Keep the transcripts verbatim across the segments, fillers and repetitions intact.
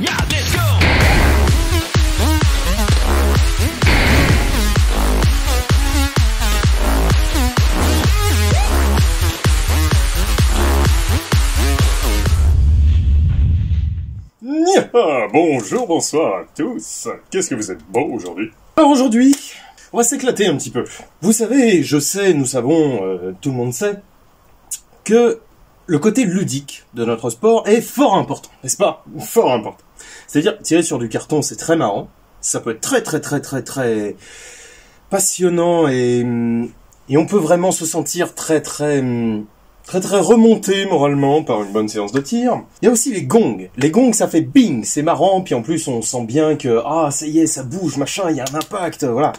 Yeah, let's go. Ah, bonjour, bonsoir à tous. Qu'est-ce que vous êtes beau aujourd'hui. Alors aujourd'hui, on va s'éclater un petit peu. Vous savez, je sais, nous savons, euh, tout le monde sait, que le côté ludique de notre sport est fort important, n'est-ce pas? Fort important. C'est-à-dire, tirer sur du carton, c'est très marrant. Ça peut être très très très très très passionnant et, et on peut vraiment se sentir très très... très très remonté moralement par une bonne séance de tir. Il y a aussi les gongs. Les gongs, ça fait bing, c'est marrant, puis en plus on sent bien que, ah, ça y est, ça bouge, machin, il y a un impact, voilà.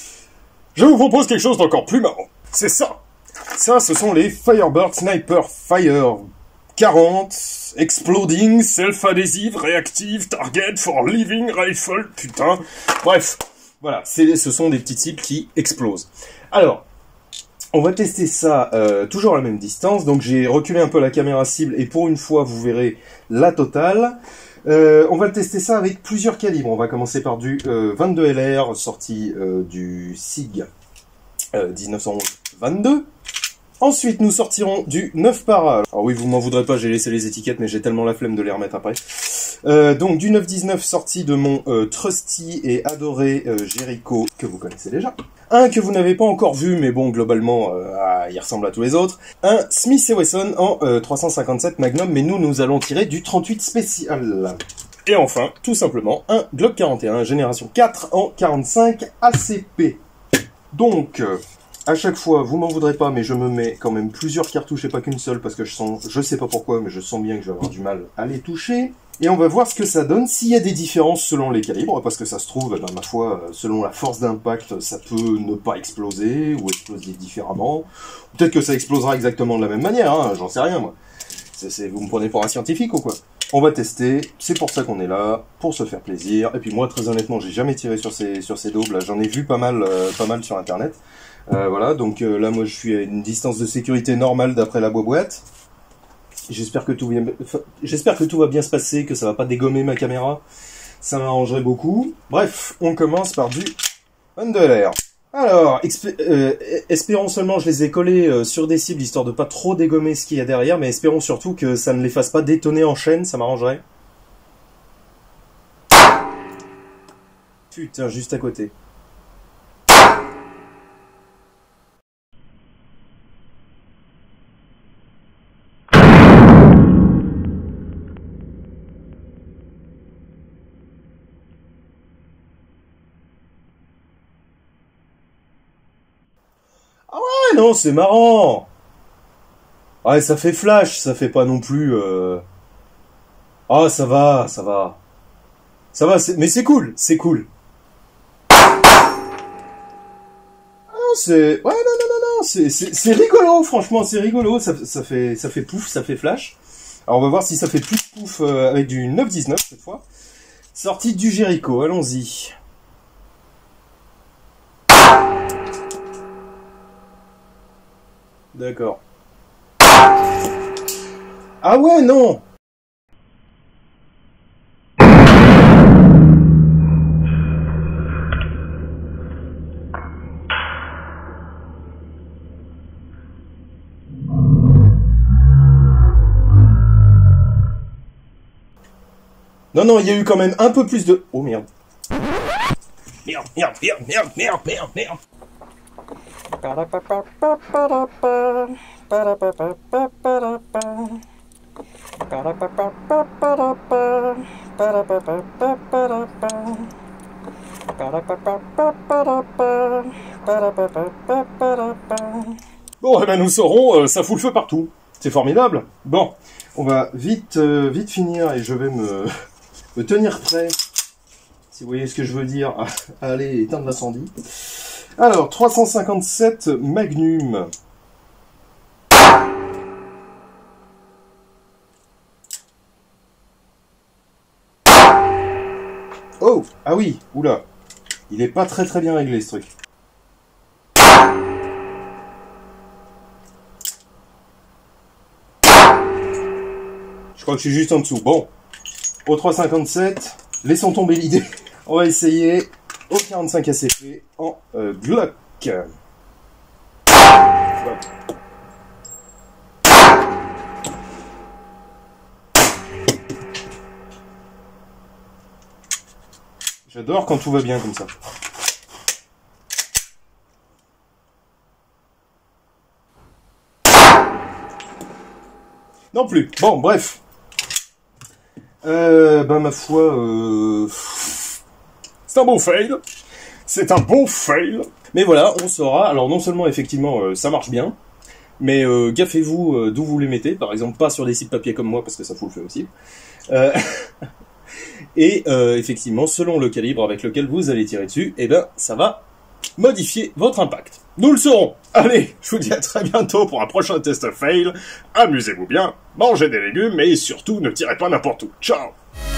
Je vous propose quelque chose d'encore plus marrant. C'est ça. Ça, ce sont les Firebird Sniper Fire quarante Exploding Self-Adhesive Reactive Target for Living Rifle, putain. Bref, voilà, c'est, ce sont des petites cibles qui explosent. Alors, on va tester ça euh, toujours à la même distance, donc j'ai reculé un peu la caméra cible et pour une fois vous verrez la totale. Euh, on va tester ça avec plusieurs calibres. On va commencer par du euh, vingt-deux L R sorti euh, du SIG euh, dix-neuf cent onze vingt-deux. Ensuite nous sortirons du neuf para. Alors oui, vous m'en voudrez pas, j'ai laissé les étiquettes mais j'ai tellement la flemme de les remettre après. Euh, donc du neuf dix-neuf sorti de mon euh, trusty et adoré euh, Jericho que vous connaissez déjà. Un que vous n'avez pas encore vu, mais bon, globalement, euh, ah, il ressemble à tous les autres. Un Smith et Wesson en euh, trois cent cinquante-sept Magnum, mais nous, nous allons tirer du trente-huit spécial. Et enfin, tout simplement, un Glock quarante et un génération quatre en quarante-cinq A C P. Donc, euh, à chaque fois, vous m'en voudrez pas, mais je me mets quand même plusieurs cartouches et pas qu'une seule, parce que je sens, je sais pas pourquoi, mais je sens bien que je vais avoir du mal à les toucher. Et on va voir ce que ça donne, s'il y a des différences selon les calibres, parce que ça se trouve, ben, ma foi, selon la force d'impact, ça peut ne pas exploser, ou exploser différemment. Peut-être que ça explosera exactement de la même manière, hein, j'en sais rien, moi. C'est, c'est, vous me prenez pour un scientifique ou quoi? On va tester, c'est pour ça qu'on est là, pour se faire plaisir. Et puis moi, très honnêtement, j'ai jamais tiré sur ces, sur ces daubes, là, j'en ai vu pas mal, euh, pas mal sur internet. Euh, voilà, donc euh, là, moi, je suis à une distance de sécurité normale d'après la boîte. J'espère que tout vient... j'espère que tout va bien se passer, que ça va pas dégommer ma caméra. Ça m'arrangerait beaucoup. Bref, on commence par du vingt-deux L R. Alors, euh, espérons seulement je les ai collés euh, sur des cibles, histoire de pas trop dégommer ce qu'il y a derrière, mais espérons surtout que ça ne les fasse pas détonner en chaîne, ça m'arrangerait. Putain, juste à côté. Non, c'est marrant. Ouais, ça fait flash, ça fait pas non plus... Euh... Ah, ça va, ça va. Ça va, c'est... mais c'est cool, c'est cool. Ah, c'est... Ouais, non, non, non, non, c'est, c'est, c'est rigolo, franchement, c'est rigolo. Ça, ça, fait, ça fait pouf, ça fait flash. Alors, on va voir si ça fait plus pouf euh, avec du neuf dix-neuf, cette fois. Sortie du Jericho, allons-y. D'accord. Ah ouais, non! Non, non, il y a eu quand même un peu plus de... Oh merde. Merde, merde, merde, merde, merde, merde, merde. Bon, eh ben nous saurons, euh, ça fout le feu partout. C'est formidable. Bon, on va vite, euh, vite finir et je vais me, me tenir prêt, si vous voyez ce que je veux dire, à, à aller éteindre l'incendie. Alors, trois cent cinquante-sept Magnum. Oh, ah oui, oula. Il est pas très très bien réglé ce truc. Je crois que je suis juste en dessous. Bon. au trois cinquante-sept, laissons tomber l'idée. On va essayer au quarante-cinq A C P en euh, Glock. Voilà. J'adore quand tout va bien comme ça. Non plus. Bon, bref. Euh, ben ma foi, euh... c'est un bon fail. C'est un bon fail. Mais voilà, on saura. Alors non seulement effectivement euh, ça marche bien, mais euh, gaffez-vous euh, d'où vous les mettez. Par exemple, pas sur des sites papier comme moi parce que ça fout le feu aussi. Euh... Et euh, effectivement, selon le calibre avec lequel vous allez tirer dessus, eh ben, ça va modifier votre impact. Nous le saurons. Allez, je vous dis à très bientôt pour un prochain test fail. Amusez-vous bien, mangez des légumes et surtout ne tirez pas n'importe où. Ciao!